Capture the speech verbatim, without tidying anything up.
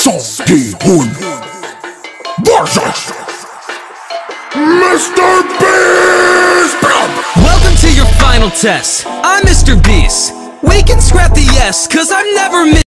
Songihun versus Mister Beast. Welcome to your final test. I'm Mister Beast. We can scrap the yes, cause I'm never